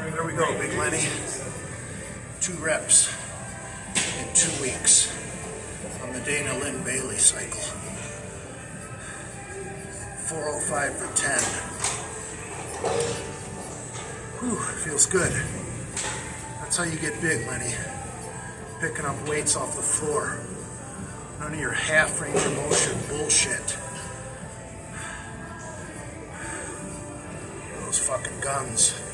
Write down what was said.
There we go, Big Lenny. 2 reps in 2 weeks on the Dana Lynn Bailey cycle. 405 for 10. Whew, feels good. That's how you get big, Lenny. Picking up weights off the floor. None of your half range of motion bullshit. Those fucking guns.